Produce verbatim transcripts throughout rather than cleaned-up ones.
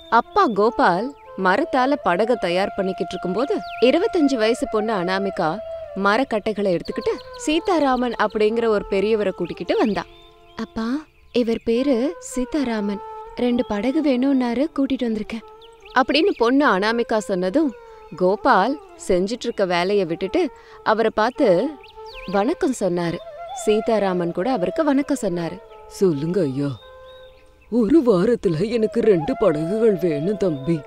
அப்பா கோபால் மரத்தால படக தயார் பண்ணிக்கிட்டு இருக்கும்போது இருபத்தஞ்சு வயசு பொண்ணு அனாமிகா மரக்கட்டைகளை எடுத்துக்கிட்டு சீதாராமன் அப்படிங்கிற ஒரு பெரியவரை கூட்டிக்கிட்டு வந்தா. அப்பா, இவர் பேரு சீதாராமன், ரெண்டு படகு வேணும்னாரு, கூட்டிட்டு வந்திருக்கேன் அப்படின்னு பொண்ணு அனாமிகா சொன்னதும் கோபால் செஞ்சிட்டு இருக்க வேலைய விட்டுட்டு அவரை பார்த்து வணக்கம் சொன்னாரு. சீதாராமன் கூட அவருக்கு வணக்கம் சொன்னாரு. சொல்லுங்க ஐயா, ஒரு வாரத்துல எனக்கு ரெண்டு படகுகள் வேணும் தம்பி.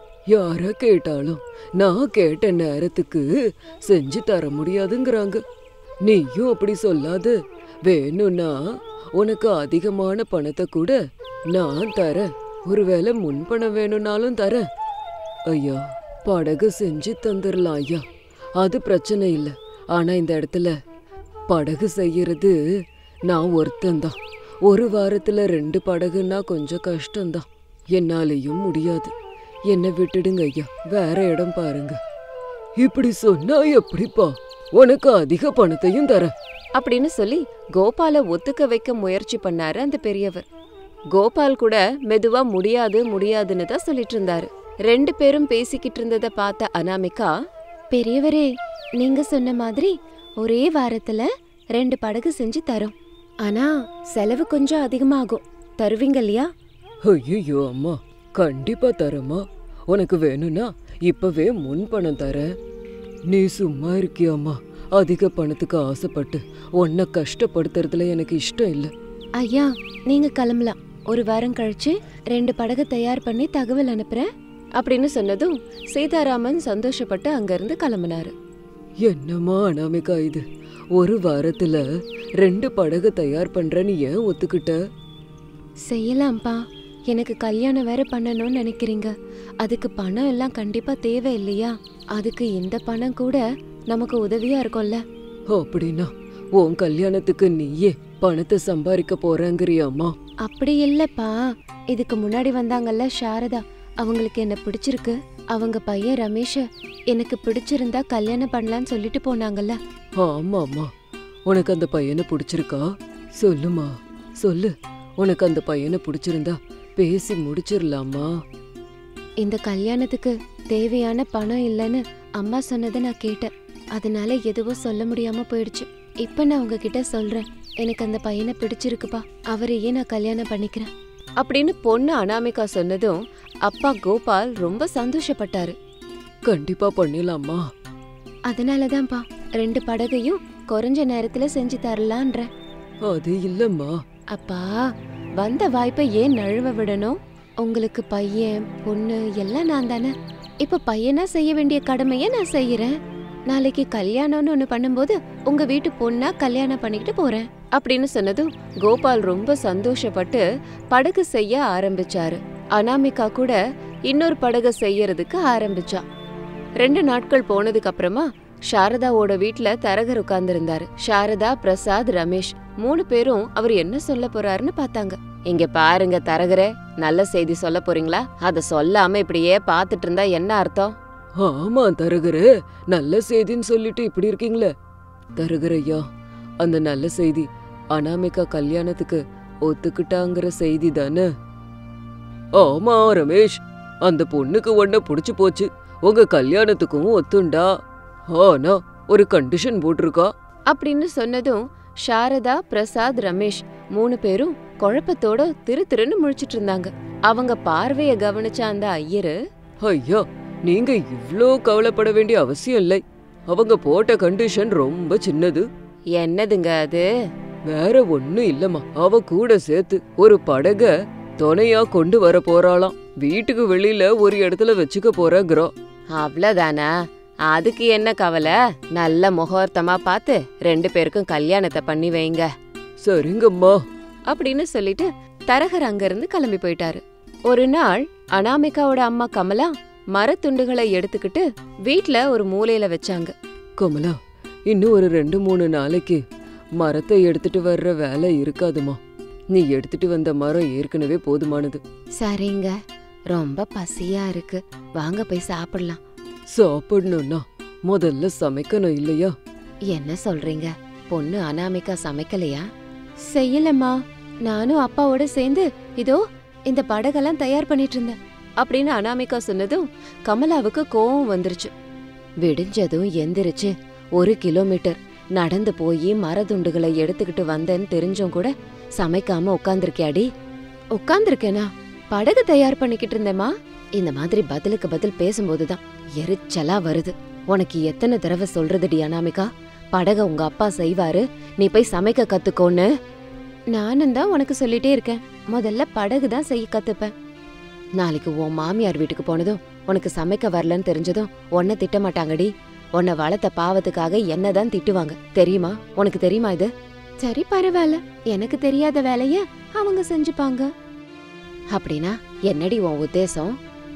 யார கேட்டாலும் நான் கேட்ட நேரத்துக்கு செஞ்சு தர முடியாதுங்கிறாங்க. நீயும் அப்படி சொல்லாத. வேணும்னா உனக்கு அதிகமான பணத்தை கூட நான் தரேன். ஒருவேளை முன்பணம் வேணும்னாலும் தரேன். ஐயா, படகு செஞ்சு தந்துடலாம் ஐயா, அது பிரச்சனை இல்லை. ஆனா இந்த இடத்துல படகு செய்யறது நான் ஒருத்தந்தான். ஒரு வாரத்துல ரெண்டு படகுன்னா கொஞ்சம் கஷ்டம்தான். என்னாலேயும் முடியாது. என்னை விட்டுடுங்க ஐயா, வேற இடம் பாருங்க. இப்படி சொன்னா எப்படிப்பா? உனக்கு அதிக பணத்தையும் தரேன் அப்படின்னு சொல்லி கோபாலை ஒத்துக்க வைக்க முயற்சி பண்ணாரு அந்த பெரியவர். கோபால் கூட மெதுவா முடியாது முடியாதுன்னு தான் சொல்லிட்டு இருந்தாரு. ரெண்டு பேரும் பேசிக்கிட்டு இருந்ததை பார்த்த அனாமிகா, பெரியவரே, நீங்க சொன்ன மாதிரி ஒரே வாரத்துல ரெண்டு படகு செஞ்சு தரோம். ஆனா செலவு கொஞ்சம் அதிகமாகும். தருவீங்க இல்லையா? ஐயோ அம்மா, கண்டிப்பா தரமா. உனக்கு வேணும்னா இப்பவே முன் பணம் தரேன். நீ சும்மா இருக்கியாம்மா? அதிக பணத்துக்கு ஆசைப்பட்டு உன்னை கஷ்டப்படுத்துறதுல எனக்கு இஷ்டம் இல்லை. ஐயா, நீங்க கிளம்பலாம். ஒரு வாரம் கழிச்சு ரெண்டு படகு தயார் பண்ணி தகவல் அனுப்புறேன் அப்படின்னு சொன்னதும் சீதாராமன் சந்தோஷப்பட்டு அங்கிருந்து கிளம்பினாரு. என்னம்மா அனாமிகா இது? ஒரு வாரத்துல ரெண்டு படகு தயார் பண்றேன்னு ஏன் ஒத்துக்கிட்ட? செய்யலாம்ப்பா. எனக்கு கல்யாணம் வேற பண்ணணும்னு நினைக்கிறீங்க. அதுக்கு பணம் எல்லாம் கண்டிப்பா தேவை இல்லையா? அதுக்கு இந்த பணம் கூட நமக்கு உதவியா இருக்கும்ல. அப்படின்னா உன் கல்யாணத்துக்கு நீயே பணத்தை சம்பாதிக்க போறேங்கிறியாம்மா? அப்படி இல்லப்பா. இதுக்கு முன்னாடி வந்தாங்கல்ல சாரதா, அவங்களுக்கு என்ன பிடிச்சிருக்கு. அவங்க பையன் ரமேஷ எனக்கு பிடிச்சிருந்தா கல்யாணம் பண்ணலான்னு சொல்லிட்டு போனாங்கல்ல. ஆமாம்மா, உனக்கு அந்த பையனை பிடிச்சிருக்கா? சொல்லுமா, சொல்லு. உனக்கு அந்த பையனை பிடிச்சிருந்தா பேசி முடிச்சிடலாமா? இந்த கல்யாணத்துக்கு தேவையான பணம் இல்லைன்னு அம்மா சொன்னதை நான் கேட்டேன். அதனால எதுவும் சொல்ல முடியாம போயிடுச்சு. இப்ப நான் உங்ககிட்ட சொல்றேன், எனக்கு அந்த பையனை பிடிச்சிருக்குப்பா, அவரையே நான் கல்யாணம் பண்ணிக்கிறேன் அப்படின்னு பொண்ணு அனாமிகா சொன்னதும் அப்பா கோபால் ரொம்ப சந்தோஷப்பட்டாரு. கண்டிப்பா பண்ணிடலாமா? அதனாலதான்ப்பா ரெண்டு படகையும் குறைஞ்ச நேரத்துல செஞ்சு தரலான்ற. அது இல்லம்மா. அப்பா, வந்த வாய்ப்பை ஏன் நழுவ விடணும்? உங்களுக்கு பையன் பொண்ணு எல்லாம் நான் தானே. இப்ப பையனா செய்ய வேண்டிய கடமைய நான் செய்யறேன். நாளைக்கு கல்யாணம்னு ஒண்ணு பண்ணும்போது உங்க வீட்டு பொண்ணா கல்யாணம் பண்ணிக்கிட்டு போறேன் அப்படின்னு சொன்னதும் கோபால் ரொம்ப சந்தோஷப்பட்டு படகு செய்ய ஆரம்பிச்சாரு. அனாமிகா கூட இன்னொரு படகு செய்யறதுக்கு ஆரம்பிச்சா. ரெண்டு நாட்கள் போனதுக்கு அப்புறமா சாரதாவோட வீட்டுல தரகர் உட்கார்ந்து இருந்தாரு. சாரதா, பிரசாத், ரமேஷ் மூணு பேரும் அவர் என்ன சொல்ல போறாருன்னு பார்த்தாங்க. இங்க பாருங்க தரகரே, நல்ல செய்தி சொல்ல போறீங்களா? அத சொல்லாம இப்படியே பாத்துட்டு இருந்தா என்ன அர்த்தம்? ஆமா தரகரே, நல்ல செய்தின்னு சொல்லிட்டு இப்படி இருக்கீங்களே. தரகரையா, அந்த நல்ல செய்தி அனாமிகா கல்யாணத்துக்கு ஒத்துக்கிட்டாங்கிற செய்தி தானே? ஆமா ரமேஷ், அந்த பொண்ணுக்கு உன்ன புடிச்சு போச்சு. உங்க கல்யாணத்துக்கும் ஒத்துண்டா. ஆனா ஒரு கண்டிஷன் போட்டிருக்கா அப்படின்னு சொன்னதும் சாரதா, பிரசாத், ரமேஷ் மூணு பேரும் குழப்பத்தோட திரு திருன்னு முழிச்சிட்டு இருந்தாங்க. அவங்க பார்வைய கவனிச்ச அந்த ஐயரு, ஐயா, நீங்க இவ்ளோ கவலைப்பட வேண்டிய அவசியம் இல்லை. அவங்க போட்ட கண்டிஷன் ரொம்ப சின்னது. என்னதுங்க அது? வேற ஒண்ணும் இல்லம்மா, அவ கூட சேர்த்து ஒரு படக துணையா கொண்டு வர போறாளாம். வீட்டுக்கு வெளியில ஒரு இடத்துல வச்சுக்க போறா. அவ்வளவுதானா? அதுக்கு என்ன கவலை? நல்ல முகூர்த்தமா பார்த்து ரெண்டு பேருக்கும் கல்யாணத்தை பண்ணி வைங்க. சரிங்கம்மா அப்படின்னு சொல்லிட்டு தரகர் அங்கிருந்து கிளம்பி போயிட்டாரு. ஒரு நாள் அனாமிகாவோட அம்மா கமலா மரத்துண்டுகளை எடுத்துக்கிட்டு வீட்ல ஒரு மூலையில வச்சாங்க. கமலா, இன்னும் ஒரு ரெண்டு மூணு நாளைக்கு மரத்தை எடுத்துட்டு வர்ற வேலை இருக்காதுமா. நீ எடுத்துட்டு வந்த மரம் ஏற்கனவே போதுமானது. சரிங்க, ரொம்ப பசியா இருக்கு, வாங்க போய் சாப்பிடலாம். சாப்பிடணும்னா முதல்ல சமைக்கணும் இல்லையா? என்ன சொல்றீங்க? பொண்ணு அனாமிகா சமைக்கலையா? செய்யலம்மா, நானும் அப்பாவோட சேர்ந்து இதோ இந்த படகெல்லாம் தயார் பண்ணிட்டு இருந்தேன். அப்படின்னு அனாமிகா சொன்னதும் கமலாவுக்கு கோவம் வந்துருச்சு. விடிஞ்சதும் எந்திரிச்சு ஒரு கிலோமீட்டர் நடந்து போய் மரதுண்டுகளை எடுத்துக்கிட்டு வந்தேன்னு தெரிஞ்சும் கூட சமைக்காம உட்காந்துருக்கியாடி? உட்காந்துருக்கேனா? படகு தயார் பண்ணிக்கிட்டு இருந்தேமா. இந்த மாதிரி பதிலுக்கு பதில் பேசும்போதுதான் எரிச்சலா வருது. உனக்கு எத்தனை தடவை சொல்றதுடி அனாமிகா, படக உங்க அப்பா செய்வாரு, நீ போய் சமைக்க கத்துக்கோன்னு. நானும் தான் உனக்கு சொல்லிட்டே இருக்கேன், முதல்ல படகு தான் செய்ய கத்துப்பேன். நாளைக்கு உன் மாமியார் வீட்டுக்கு போனதும் உனக்கு சமைக்க வரலன்னு தெரிஞ்சதும் உன்னை திட்ட மாட்டாங்கடி. உன்னை வளர்த்த பாவத்துக்காக என்னதான் திட்டுவாங்க தெரியுமா? உனக்கு தெரியுமா இது? சரி பரவாயில்ல, எனக்கு தெரியாத வேலைய அவங்க செஞ்சுப்பாங்க. அப்படின்னா என்னடி உன் உத்தேசம்?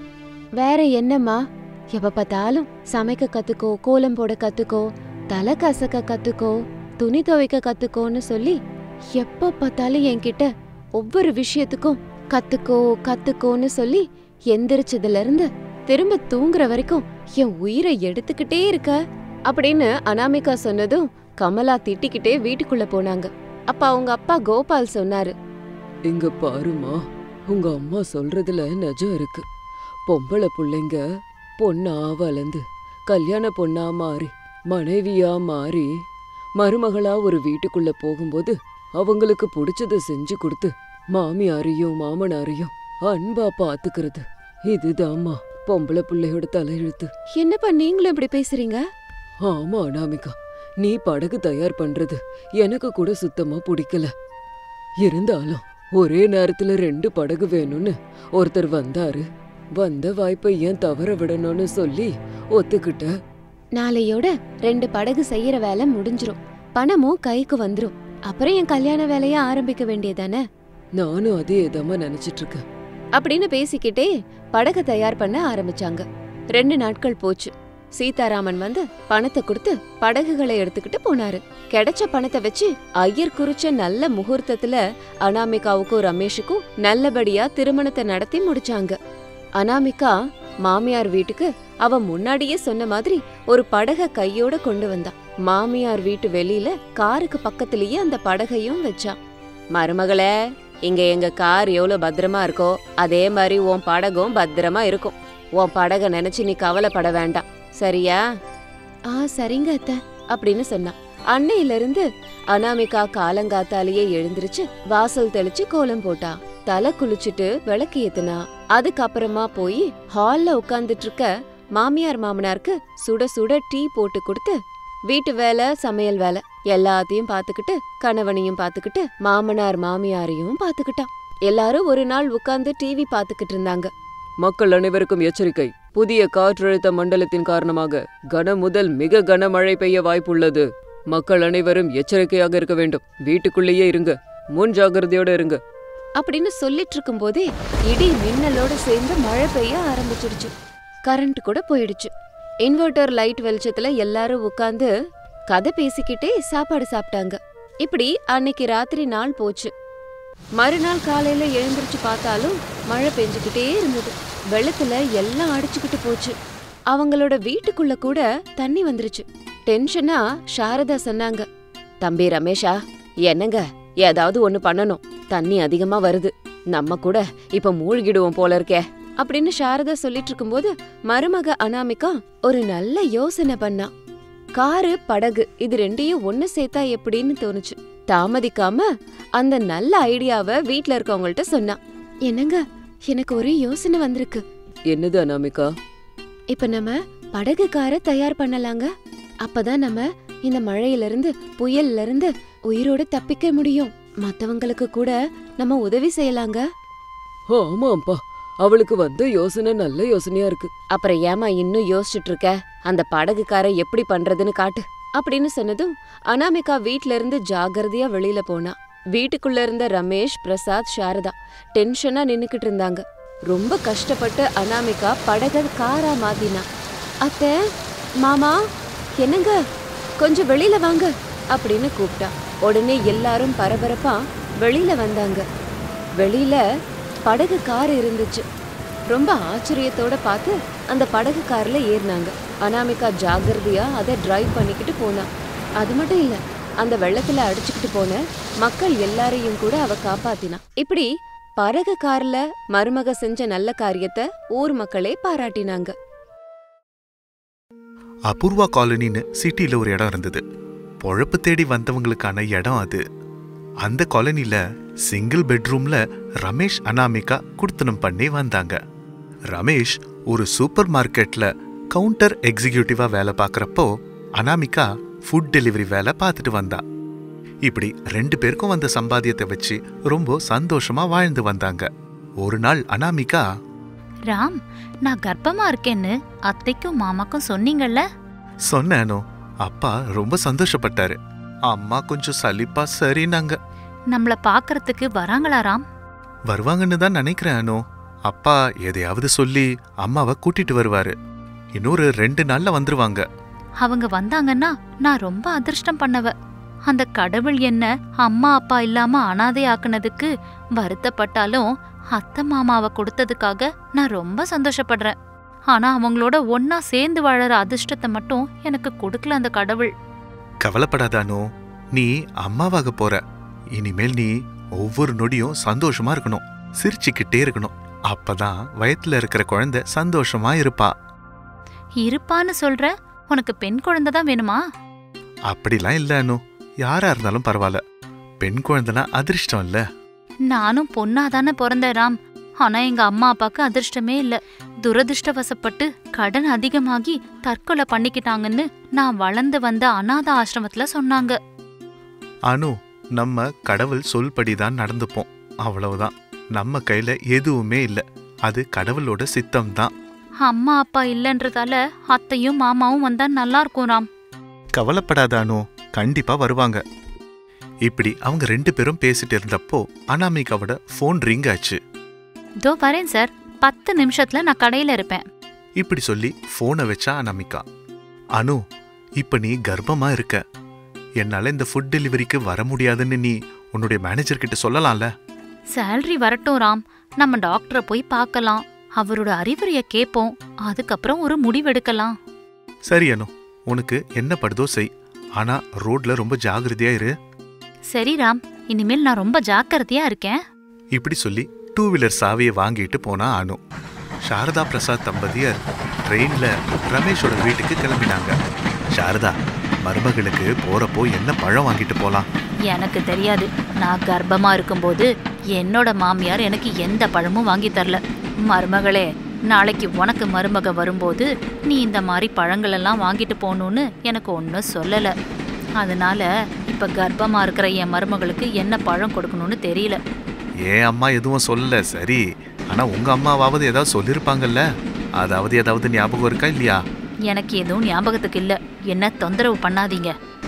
வேற என்னம்மா, எப்ப பார்த்தாலும் சமைக்க கத்துக்கோ, கோலம் போட கத்துக்கோ, தலை கசக்க கத்துக்கோ, துணி துவைக்க கத்துக்கோன்னு சொல்லி எப்ப பார்த்தாலும் என்கிட்ட ஒவ்வொரு விஷயத்துக்கும் கத்துக்கோ கத்துக்கோன்னு சொல்லி எந்திரிச்சதுல இருந்து திரும்ப தூங்குற வரைக்கும் என் உயிரை எடுத்துக்கிட்டே இருக்க அப்படின்னு அனாமிகா சொன்னதும் கமலா திட்டிக்கிட்டே வீட்டுக்குள்ள போனாங்க. அப்ப அவங்க அப்பா கோபால் சொன்னாரு, இங்க பாருமா, உங்க அம்மா சொல்றதுல நிஜம் இருக்கு. பொம்பளை பிள்ளைங்க பொண்ணா வளர்ந்து கல்யாண பொண்ணா மாறி மனைவியா மாறி மருமகளா ஒரு வீட்டுக்குள்ள போகும்போது அவங்களுக்கு பிடிச்சத செஞ்சு கொடுத்து மாமியாரையும் மாமனாரையும் அன்பா பாத்துக்கிறது, இதுதாம்மா பொம்பளை பிள்ளையோட தலையெழுத்து. என்னப்பா நீங்களும் இப்படி பேசுறீங்க? ஆமா அனாமிகா, நீ படகு தயார் பண்றது எனக்கு கூட சுத்தமா பிடிக்கல. இருந்தாலும் ஒரே நேரத்துல ரெண்டு படகு வேணும்னு ஒருத்தர் வந்தாரு. வந்த வாய்ப்பை ஏன் தவற விடணும்னு சொல்லி ஒத்துக்கிட்ட. நாளையோட ரெண்டு படகு செய்யற வேலை முடிஞ்சிரும், பணமும் கைக்கு வந்துரும். அப்புறம் என் கல்யாண வேலைய ஆரம்பிக்க வேண்டியதானே? நானும் அதே இதமா நினைச்சிட்டு இருக்கேன் அப்படின்னு பேசிக்கிட்டே படகு தயார் பண்ண ஆரம்பிச்சாங்க. ரெண்டு நாட்கள் போச்சு. சீதாராமன் வந்து பணத்தை கொடுத்து படகுகளை எடுத்துக்கிட்டு போனாரு. கிடைச்ச பணத்தை வச்சு ஐயர் குறிச்ச நல்ல முகூர்த்தத்துல அனாமிகாவுக்கும் ரமேஷுக்கும் நல்லபடியா திருமணத்தை நடத்தி முடிச்சாங்க. அனாமிகா மாமியார் வீட்டுக்கு அவ முன்னாடியே சொன்ன மாதிரி ஒரு படக கையோட கொண்டு வந்தா. மாமியார் வீட்டு வெளியில காருக்கு பக்கத்திலேயே அந்த படகையும் வச்சா. மருமகளே, இங்க எங்க கார் எவ்வளவு பத்திரமா இருக்கோ அதே மாதிரி உன் படகும் பத்திரமா இருக்கும். உன் படக நினைச்சு நீ கவலைப்பட வேண்டாம், சரியா? ஆ சரிங்க அத்தை அப்படின்னு சொன்னா. அன்னையில இருந்து அனாமிகா காலங்காத்தாலேயே எழுந்திருச்சு வாசல் தெளிச்சு கோலம் போட்டா, தலை குளிச்சுட்டு விளக்கு ஏத்துனா. அதுக்கப்புறமா போய் ஹால்ல உட்கார்ந்துட்டு இருக்க மாமியார் மாமனாருக்கு சுட சுட டீ போட்டு கொடுத்து வீட்டு வேலை சமையல் வேலை எல்லாத்தையும் பாத்துக்கிட்டு கணவனையும் பாத்துக்கிட்டு மாமனார் மாமியாரையும் பாத்துக்கிட்டான். எல்லாரும் ஒரு நாள் உட்கார்ந்து டிவி பாத்துக்கிட்டு இருந்தாங்க. மக்கள் அனைவருக்கும் எச்சரிக்கை, புதிய காற்றழுத்த மண்டலத்தின் காரணமாக கன முதல் மிக கனமழை பெய்ய வாய்ப்புள்ளது. மக்கள் அனைவரும் எச்சரிக்கையாக இருக்க வேண்டும். வீட்டுக்குள்ளேயே இருங்க, முன் ஜாகிரதையோட இருங்க அப்படின்னு சொல்லிட்டு இருக்கும் போதே இடி மின்னலோட சேர்ந்து மழை பெய்ய ஆரம்பிச்சிடுச்சு. கரண்ட் கூட போயிடுச்சு. இன்வெர்டர் லைட் வெளிச்சத்துல எல்லாரும் உட்கார்ந்து கதை பேசிக்கிட்டே சாப்பாடு சாப்பிட்டாங்க. இப்படி அன்னைக்கு ராத்திரி நாள் போச்சு. மறுநாள் காலையில எழுந்திருச்சு பார்த்தாலும் மழை பெஞ்சுக்கிட்டே இருந்தது. வெள்ளத்துல எல்லாம் அடிச்சுக்கிட்டு போச்சு. அவங்களோட வீட்டுக்குள்ள கூட தண்ணி வந்துருச்சு. டென்ஷனா சாரதா சொன்னாங்க, தம்பி ரமேஷா, என்னங்க ஏதாவது ஒண்ணு பண்ணணும், தண்ணி அதிகமா வருது, நம்ம கூட இப்ப மூழ்கிடுவோம் போல இருக்கே அப்படின்னு சாரதா சொல்லிட்டு இருக்கும்போது மருமக அனாமிகா ஒரு நல்ல யோசனை பண்ணா. காரு படகு இது ரெண்டையும் ஒண்ணு சேர்த்தா எப்படின்னு தோணுச்சு. தாமதிக்காம அந்த நல்ல ஐடியாவை வீட்ல இருக்கவங்கள்ட்ட சொன்னா. என்னங்க, எனக்கு ஒரு யோசனை வந்திருக்கு. என்னது அனாமிகா? இப்ப நம்ம படகு காரை தயார் பண்ணலாங்க. அப்பதான் நம்ம இந்த மழையில இருந்து புயல்ல இருந்து உயிரோட தப்பிக்க முடியும். மத்தவங்களுக்கு கூட நம்ம உதவி செய்யலாங்க. ஆமாப்பா, அவளுக்கு வந்த யோசனை நல்ல யோசனையா இருக்கு. அப்புறம் ஏமா இன்னும் யோசிச்சுட்டு இருக்க? அந்த படகுக்கார எப்படி பண்றதுன்னு காட்டு அப்படின்னு சொன்னதும் அனாமிகா வீட்ல இருந்து ஜாகிரதையா வெளியில போனா. வீட்டுக்குள்ள இருந்த ரமேஷ், பிரசாத், சாரதா டென்ஷனா நின்னுக்கிட்டு இருந்தாங்க. ரொம்ப கஷ்டப்பட்டு அனாமிகா படக காரா மாத்தினா. அத்தை, மாமா, என்னங்க கொஞ்சம் வெளியில வாங்க அப்படின்னு கூப்பிட்டா. உடனே எல்லாரும் பரபரப்பா வெளியில வந்தாங்க. வெளியில படகு கார் இருந்துச்சு. ரொம்ப ஆச்சரியத்தோட பார்த்து அந்த படகு கார்ல ஏறினாங்க. அனாமிகா ஜாகிரதையா அதை டிரைவ் பண்ணிக்கிட்டு போனா. அது மட்டும் இல்ல, அந்த வெள்ளத்துல அடிச்சுக்கிட்டு போன மக்கள் எல்லாரையும் கூட அவ காப்பாத்தினா. இப்படி படகு கார்ல மருமக செஞ்ச நல்ல காரியத்தை ஊர் மக்களே பாராட்டினாங்க. அபூர்வா காலனின்னு சிட்டில ஒரு இடம் இருந்தது. பொழப்பு தேடி வந்தவங்களுக்கான இடம் அது. அந்த காலனில சிங்கிள் பெட்ரூம்ல ரமேஷ் அனாமிகா குடுத்தனம் பண்ணி வந்தாங்க. ரமேஷ் ஒரு சூப்பர் மார்க்கெட்ல கவுண்டர் எக்ஸிக்யூட்டிவா வேலை பார்க்கறப்போ அனாமிகா ஃபுட் டெலிவரி வேலை பார்த்துட்டு வந்தா. இப்படி ரெண்டு பேருக்கும் வந்த சம்பாத்தியத்தை வச்சு ரொம்ப சந்தோஷமா வாழ்ந்து வந்தாங்க. ஒரு நாள் அனாமிகா, ராம், நான் கர்ப்பமா இருக்கேன்னு அத்தைக்கும் மாமாக்கும் சொன்னீங்கல்ல? சொன்னேனோ. அப்பா ரொம்ப சந்தோஷப்பட்டாரு. அம்மா கொஞ்சம் சலிப்பா சரினாங்க. நம்மள பாக்கறதுக்கு வராங்களா ராம்? வருவாங்கன்னு தான் நினைக்கிறேனோ. அப்பா எதையாவது சொல்லி அம்மாவை கூட்டிட்டு வருவாரு. இன்னொரு ரெண்டு நாள்ல வந்துருவாங்க. அவங்க வந்தாங்கன்னா நான் ரொம்ப அதிர்ஷ்டம் பண்ணவ. அந்த கடவுள் என்ன அம்மா அப்பா இல்லாம அனாதை ஆக்குனதுக்கு வருத்தப்பட்டாலும் அத்தை மாமாவை கொடுத்ததுக்காக நான் ரொம்ப சந்தோஷப்படுறேன். ஆனா அவங்களோட ஒன்னா சேர்ந்து வாழற அதிர்ஷ்டத்தை மட்டும் எனக்கு கொடுக்கல அந்த கடவுள். கவலைப்படாதானோ, நீ அம்மாவாக போற. இனிமேல் நீ ஒவ்வொரு நொடியும் சந்தோஷமா இருக்கணும், சிரிச்சுக்கிட்டே இருக்கணும். அப்பதான் வயத்துல இருக்கிற குழந்தை சந்தோஷமா இருப்பா. இருப்பான்னு சொல்ற? உனக்கு பெண் குழந்தை தான் வேணுமா? அப்படிலாம் இல்ல. யாரா இருந்தாலும் பரவாயில்ல. பெண் குழந்தைனா அதிர்ஷ்டம் இல்ல. நானும் பொண்ணாதானே பிறந்தேன் ராம். ஆனா எங்க அம்மா அப்பாக்கு அதிர்ஷ்டமே இல்ல. துரதிருஷ்டவசப்பட்டு கடன் அதிகமாகி தற்கொலை பண்ணிக்கிட்டாங்கன்னு நான் வளர்ந்து வந்த அநாத ஆசிரமத்துல சொன்னாங்க. அனு, நம்ம கடவுள் சொல்படிதான் நடந்துப்போம், அவ்வளவுதான். நம்ம கையில எதுவுமே இல்ல. அது கடவுளோட சித்தம் தான். அம்மா அப்பா இல்லன்றதால அத்தையும் மாமாவும் வந்தா நல்லா இருக்கும் ராம். கவலைப்படாதானோ, கண்டிப்பா வருவாங்க. இப்படி அவங்க ரெண்டு பேரும் பேசிட்டு இருந்தப்போ அனாமிகாவோட போன் ரிங் ஆச்சு. தோ வரேன் சார், பத்து நிமிஷத்துல நான் கடையில இருப்பேன். இப்படி சொல்லி போனை வச்சா அனாமிகா. அனு, இப்ப நீ கர்ப்பமா இருக்க. என்னால இந்த ஃபுட் டெலிவரிக்கு வர முடியாதுன்னு நீ உன்னுடைய மேனேஜர் கிட்ட சொல்லலாம்ல? சேலரி வரட்டும் ராம், நம்ம டாக்டரை போய் பார்க்கலாம், அவரோட அறிவுரைய கேட்போம், அதுக்கப்புறம் ஒரு முடிவெடுக்கலாம். சரி அனு, உனக்கு என்ன படுதோ செய். ஆனா ரோட்ல ரொம்ப ஜாகிரதையா இரு. சரி ராம், இனிமேல் நான் ரொம்ப ஜாக்கிரதையா இருக்கேன். இப்படி சொல்லி டூ வீலர் சாவியை வாங்கிட்டு போனா அனு. சாரதா பிரசாத் தம்பதியர் ட்ரெயின்ல ரமேஷோட வீட்டுக்கு கிளம்பினாங்க. சாரதா, மருமகளுக்கு போறப்போ என்ன பழம் வாங்கிட்டு போலாம்? எனக்கு தெரியாது. நான் கர்ப்பமா இருக்கும்போது என்னோட மாமியார் எனக்கு எந்த பழமும் வாங்கி தரல. மருமகளே, நாளைக்கு உனக்கு மருமக வரும்போது நீ இந்த மாதிரி பழங்கள் எல்லாம் வாங்கிட்டு போகணும்னு எனக்கு ஒன்றும் சொல்லல. அதனால இப்ப கர்ப்பமா இருக்கிற என் மருமகளுக்கு என்ன பழம் கொடுக்கணும்னு தெரியல. ஏன் அம்மா எதுவும் சொல்லல, சரி. ஆனா உங்க அம்மாவாவது ஏதாவது சொல்லிருப்பாங்கல்ல? அதாவது ஏதாவது ஞாபகம் இருக்கா இல்லையா? எனக்கு எதுவும் ஞாபகத்துக்கு இல்ல. என்ன தொந்தரவு பண்ணாதீங்க.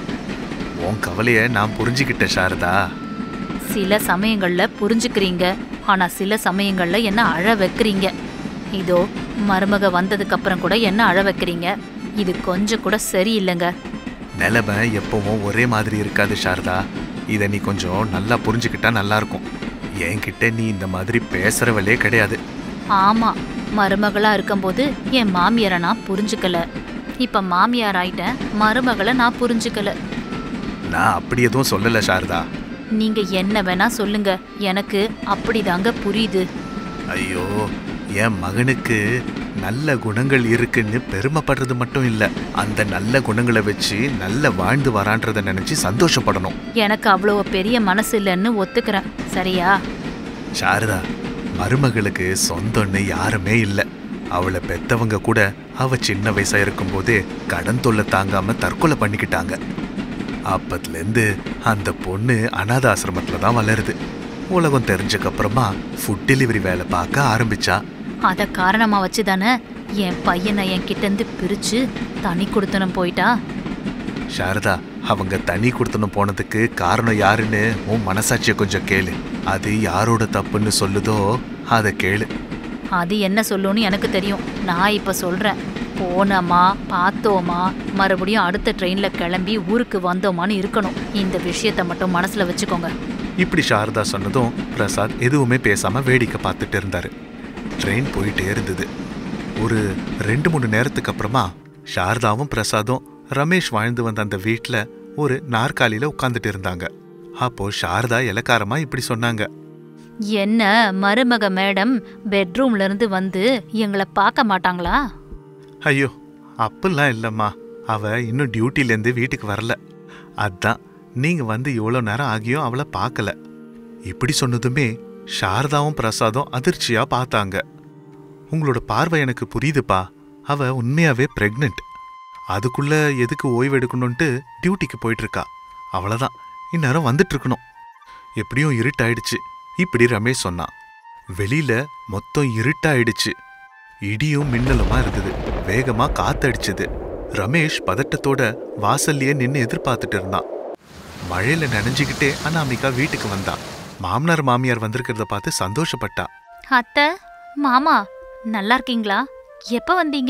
உன் கவலைய நான் புரிஞ்சுக்கிட்டேன் சாரதா. சில சமயங்கள்ல புரிஞ்சுக்கிறீங்க, ஆனா சில சமயங்கள்ல என்ன அழ வைக்கிறீங்க. இதோ மருமக வந்ததுக்கு அப்புறம் கூட என்ன அழ வைக்கிறீங்க. இது கொஞ்சம் கூட சரியில்லைங்க. நிலைமை எப்பவும் ஒரே மாதிரி இருக்காது சாரதா. இதை நீ கொஞ்சம் நல்லா புரிஞ்சுக்கிட்டா நல்லா இருக்கும். என்கிட்ட நீ இந்த மாதிரி பேசுறவளே கிடையாது. ஆமா, மருமகளா இருக்கும்போது என் மாமியாரை நான் புரிஞ்சுக்கல. இப்ப மாமியார் ஆயிட்டேன், மருமகளை நான் புரிஞ்சுக்கல. நான் அப்படி எதுவும் சொல்லல சாரதா. நீங்க என்ன வேணா சொல்லுங்க, எனக்கு அப்படிதாங்க புரியுது. ஐயோ, என் மகனுக்கு நல்ல குணங்கள் இருக்குன்னு பெருமைப்படுறது மட்டும் இல்ல, அந்த நல்ல குணங்களை வச்சு நல்ல வாழ்ந்து வரான்றத நினைச்சு சந்தோஷப்படணும். எனக்கு அவ்வளோ பெரிய மனசு இல்லைன்னு ஒத்துக்கிறேன், சரியா? சாரதா, மருமகளுக்கு சொந்தம்னு யாருமே இல்ல. அவளை பெத்தவங்க கூட அவ சின்ன வயசா இருக்கும் போதே கடன் தொல்லை தாங்காம தற்கொலை பண்ணிக்கிட்டாங்க. அப்பத்துல இருந்து அந்த பொண்ணு அநாத ஆசிரமத்துல தான் வளருது. உலகம் தெரிஞ்சக்கு அப்புறமா ஃபுட் டெலிவரி வேலை பார்க்க ஆரம்பிச்சா. அத காரணமா வச்சுதானே என் பையனை என் கிட்ட இருந்து பிரிச்சு தனி கொடுத்தனும் போயிட்டா. சாரதா, அவங்க தனி கொடுத்தனும் போனதுக்கு காரணம் யாருன்னு உன் மனசாட்சிய கொஞ்சம் கேளு. அது யாரோட தப்புன்னு சொல்லுதோ அதை கேளு. அது என்ன சொல்லுன்னு எனக்கு தெரியும். நான் இப்ப சொல்றேன். போனோமா, பார்த்தோமா, மறுபடியும் அடுத்த ட்ரெயின்ல கிளம்பி ஊருக்கு வந்தோமான்னு இருக்கணும். இந்த விஷயத்த மட்டும் மனசுல வச்சுக்கோங்க. இப்படி சாரதா சொன்னதும் பிரசாத் எதுவுமே பேசாம வேடிக்கை பார்த்துட்டு இருந்தாரு. ட்ரெயின் போயிட்டே இருந்தது. ஒரு ரெண்டு மூணு நேரத்துக்கு அப்புறமா சாரதாவும் பிரசாதும் ரமேஷ் வாழ்ந்து வந்த அந்த வீட்டுல ஒரு நாற்காலியில உட்கார்ந்துட்டு இருந்தாங்க. அப்போ சாரதா இலக்காரமா இப்படி சொன்னாங்க. என்ன மருமக மேடம் பெட்ரூம்ல இருந்து வந்து எங்களை பார்க்க மாட்டாங்களா? ஐயோ அப்படிலாம் இல்லம்மா, அவ இன்னும் டியூட்டிலேருந்து வீட்டுக்கு வரல. அதான் நீங்க வந்து இவ்வளோ நேரம் ஆகியும் அவளை பார்க்கல. இப்படி சொன்னதுமே சாரதாவும் பிரசாதும் அதிர்ச்சியா பார்த்தாங்க. உங்களோட பார்வை எனக்கு புரியுதுப்பா, அவ உண்மையாவே பிரெக்னென்ட். அதுக்குள்ள எதுக்கு ஓய்வு எடுக்கணும்ட்டு டியூட்டிக்கு போயிட்டு இருக்கா. அவ்வளோதான், இந்நேரம் வந்துட்டு இருக்கணும். எப்படியும் இருட்டாயிடுச்சு. இப்படி ரமேஷ் சொன்னான். வெளியில மொத்தம் இருட்டாயிடுச்சு. இடியும் மின்னலுமா இருந்தது. வேகமா காத்தடிச்சது. ரமேஷ் பதட்டத்தோட வாசல்லையே நின்று எதிர்பார்த்துட்டு இருந்தான். மழையில நனைஞ்சுக்கிட்டே அனாமிகா வீட்டுக்கு வந்தான். மாமனார் மாமியார் வந்திருக்கிறத பார்த்து சந்தோஷப்பட்டா. அத்தை, மாமா நல்லா இருக்கீங்களா? எப்ப வந்தீங்க?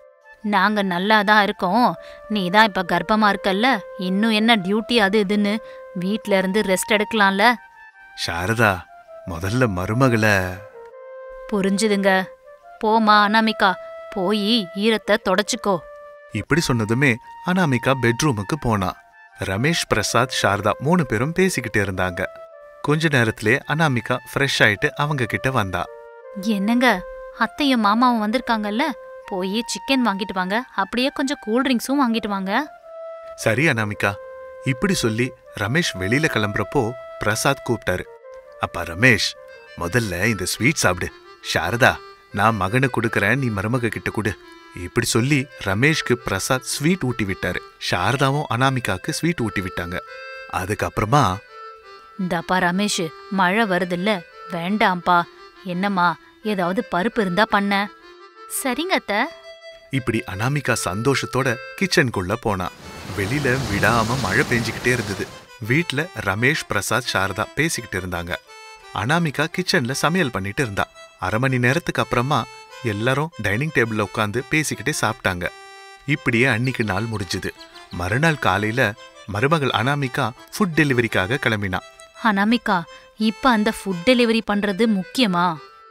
நாங்க நல்லா தான் இருக்கோம். நீ தான் இப்ப கர்ப்பமா இருக்கல்ல, இன்னும் என்ன டியூட்டி அது இதுன்னு வீட்ல இருந்து ரெஸ்ட் எடுக்கலாம்ல. சாரதா, முதல்ல மருமகளை. புரிஞ்சுதுங்க. போமா அனாமிகா, போய் ஈரத்தை தொடச்சுக்கோ. இப்படி சொன்னதுமே அனாமிகா பெட்ரூமுக்கு போனா. ரமேஷ், பிரசாத், சாரதா மூணு பேரும் பேசிக்கிட்டு இருந்தாங்க. கொஞ்ச நேரத்திலே அனாமிகா ஃப்ரெஷ் ஆயிட்டு அவங்க கிட்ட வந்தா. என்னங்க, அத்தையும் மாமாவும் வந்திருக்காங்கல்ல, போய் சிக்கன் வாங்கிட்டு வாங்க, அப்படியே கொஞ்சம் கூல்ட்ரிங்க்ஸும் வாங்கிட்டு வாங்க. சரி அனாமிகா. இப்படி சொல்லி ரமேஷ் வெளியில கிளம்புறப்போ பிரசாத் கூப்பிட்டாரு. அப்பா ரமேஷ், முதல்ல இந்த ஸ்வீட் சாப்பிடு. சாரதா, நான் மகனை கொடுக்கறேன், நீ மருமக கிட்ட கொடு. இப்படி சொல்லி ரமேஷ்க்கு பிரசாத் ஸ்வீட் ஊட்டி விட்டாரு. சாரதாவும் அனாமிகாக்கு ஸ்வீட் ஊட்டி விட்டாங்க. அதுக்கப்புறமா, இந்தாப்பா ரமேஷ், மழை வருதுல்ல, வேண்டாம்ப்பா. என்னம்மா, ஏதாவது பருப்பு இருந்தா பண்ண. சரிங்க அத்தை. இப்படி அனாமிகா சந்தோஷத்தோட கிச்சனுக்குள்ள போனா. வெளியில விடாம மழை பெஞ்சுக்கிட்டே இருந்தது. வீட்ல ரமேஷ், பிரசாத், சாரதா பேசிக்கிட்டு இருந்தாங்க. அனாமிகா கிச்சன்ல சமையல் பண்ணிட்டு இருந்தா. அரை மணி நேரத்துக்கு அப்புறமா எல்லாரும் டைனிங் டேபிள்ல உட்காந்து பேசிக்கிட்டே சாப்பிட்டாங்க. இப்படியே அன்னிக்கு நாள் முடிஞ்சுது. மறுநாள் காலையில மருமகள் அனாமிகா ஃபுட் டெலிவரிக்காக கிளம்பினா. அனாமிகா, இப்ப அந்த ஃபுட் டெலிவரி பண்றது முக்கியமா?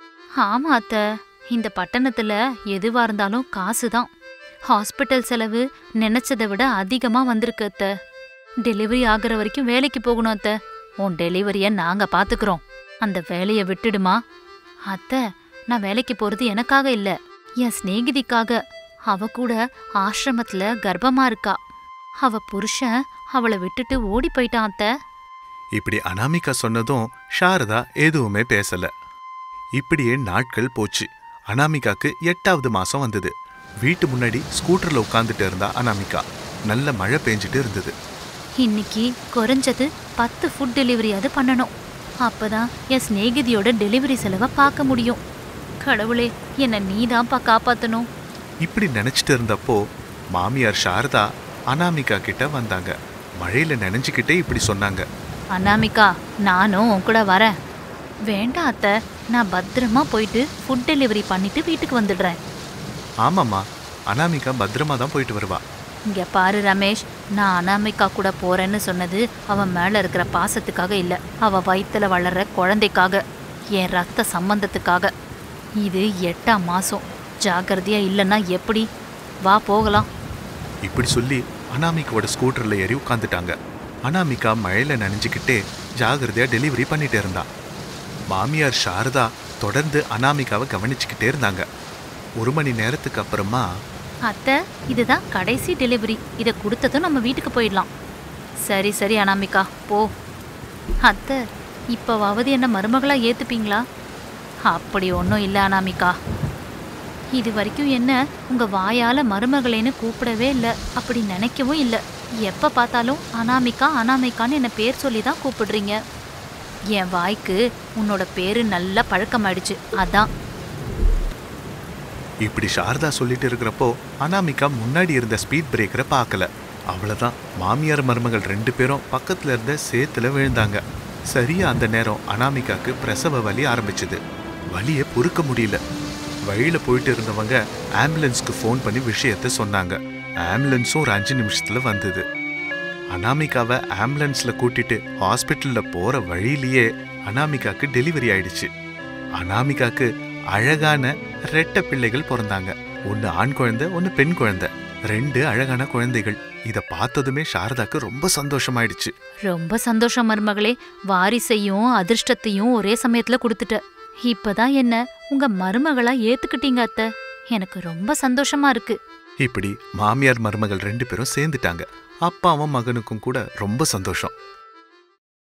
ஆமா அத்த, இந்த பட்டணத்துல எதுவா இருந்தாலும் காசுதான். ஹாஸ்பிட்டல் செலவு நினைச்சதை விட அதிகமா வந்திருக்கு அத்த. டெலிவரி ஆகுற வரைக்கும் வேலைக்கு போகணும் அத்த. உன் டெலிவரிய நாங்க பாத்துக்கிறோம். அந்த வேலைய விட்டுடுமா? அத்த, நான் வேலைக்கு போறது எனக்காக இல்ல, என் சிநேகிதிக்காக. அவ கூட ஆசிரமத்துல கர்ப்பமா இருக்கா. அவ புருஷன் அவளை விட்டுட்டு ஓடி போயிட்டான் அத்த. இப்படி அனாமிகா சொன்னதும் சாரதா எதுவுமே பேசல. இப்படியே நாட்கள் போச்சு. அனாமிகாக்கு எட்டாவது மாசம் வந்தது. வீட்டு முன்னாடி ஸ்கூட்டர்ல உட்காந்துட்டு இருந்தா அனாமிகா. நல்ல மழை பெஞ்சிட்டு இருந்தது. இன்னைக்கு குறைஞ்சது பத்து ஃபுட் டெலிவரியாவது பண்ணணும். அப்பதான் என் சிநேகிதியோட டெலிவரி செலவை பார்க்க முடியும். கடவுளே, என்ன நீதான்ப்பா காப்பாத்தணும். இப்படி நினைச்சிட்டு இருந்தப்போ மாமியார் சாரதா அனாமிகா கிட்ட வந்தாங்க. மழையில நினைஞ்சுக்கிட்டே இப்படி சொன்னாங்க. அனாமிகா, நானும் உன் கூட வரேன். வேண்டாம் அத்த, நான் பத்திரமா போயிட்டு ஃபுட் டெலிவரி பண்ணிட்டு வீட்டுக்கு வந்துடுறேன். ஆமாம்மா, அனாமிகா பத்திரமா தான் போயிட்டு வருவா. இங்க பாரு ரமேஷ், நான் அனாமிகா கூட போறேன்னு சொன்னது அவன் மேல இருக்கிற பாசத்துக்காக இல்ல, அவ வயித்துல வளர்ற குழந்தைக்காக, என் ரத்த சம்பந்தத்துக்காக. இது எட்டாம் மாசம். ஜாக்கிரதையா இல்லைன்னா எப்படி? வா போகலாம். இப்படி சொல்லி அனாமிகாவோட ஸ்கூட்டர்ல ஏறி உட்காந்துட்டாங்க. அனாமிகா மழையில நனைஞ்சுக்கிட்டே ஜாகிரதையா டெலிவரி பண்ணிட்டு இருந்தா. மாமியார் சாரதா தொடர்ந்து அனாமிகாவை கவனிச்சுக்கிட்டே இருந்தாங்க. ஒரு மணி நேரத்துக்கு அப்புறமா, அத்தை, இதுதான் கடைசி டெலிவரி. இதை கொடுத்ததும் நம்ம வீட்டுக்கு போயிடலாம். சரி சரி அனாமிகா, போ. அத்தை, இப்போவாவது என்ன மருமகளா ஏத்துப்பீங்களா? அப்படி ஒன்றும் இல்லை அனாமிகா. இது வரைக்கும் என்ன உங்க வாயால மருமகளேன்னு கூப்பிடவே இல்லை, அப்படி நினைக்கவும் இல்லை. எப்போ பார்த்தாலும் அனாமிகா அனாமிகான்னு என்னை பேர் சொல்லி தான் கூப்பிடுறீங்க. என் வாய்க்கு உன்னோட பேரு நல்லா பழக்கமாயிடுச்சு, அதான். இப்படி சாரதா சொல்லிட்டு இருக்கிறப்போ அனாமிகா முன்னாடி இருந்த ஸ்பீட் பிரேக்கரை பார்க்கல. அவ்வளவுதான், மாமியார் மருமகள் ரெண்டு பேரும் பக்கத்துல இருந்த சேத்துல விழுந்தாங்க. சரியா அந்த நேரம் அனாமிகாக்கு பிரசவ வலி ஆரம்பிச்சது. வலியை பொறுக்க முடியல. வழியில போயிட்டு இருந்தவங்க ஆம்புலன்ஸ்க்கு ஃபோன் பண்ணி விஷயத்த சொன்னாங்க. ஆம்புலன்ஸும் ஒரு அஞ்சு நிமிஷத்துல வந்தது. அனாமிகாவை ஆம்புலன்ஸ்ல கூட்டிட்டு ஹாஸ்பிட்டல்ல போற வழியிலேயே அனாமிகாக்கு டெலிவரி ஆயிடுச்சு. அனாமிகாக்கு அழகான ரெட்டை பிள்ளைகள் பிறந்தாங்க. ஒன்னு ஆண் குழந்தை, ஒன்னு பெண் குழந்தை. ரெண்டு அழகான குழந்தைகள். இத பார்த்ததுமே சாரதாக்கு ரொம்ப சந்தோஷமாயிடுச்சு. ரொம்ப சந்தோஷம் மருமகளே. வாரிசையும் அதிர்ஷ்டத்தையும் ஒரே சமயத்துல கொடுத்துட்ட. இப்பதான் என்ன உங்க மருமகளா ஏத்துக்கிட்டீங்க அத்தை. எனக்கு ரொம்ப சந்தோஷமா இருக்கு. இப்படி மாமியார் மருமகள் ரெண்டு பேரும் சேர்ந்துட்டாங்க. அப்பாவும் மகனுக்கும் கூட ரொம்ப சந்தோஷம்.